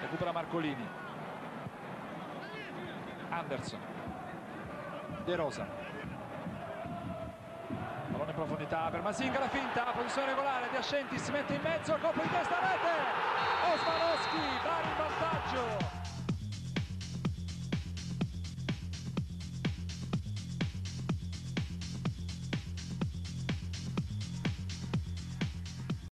recupera Marcolini, Anderson, De Rosa, pallone in profondità per Masinga, la finta, posizione regolare, De Ascenti si mette in mezzo, colpo di testa, rete, Osmanowski, Bari in vantaggio.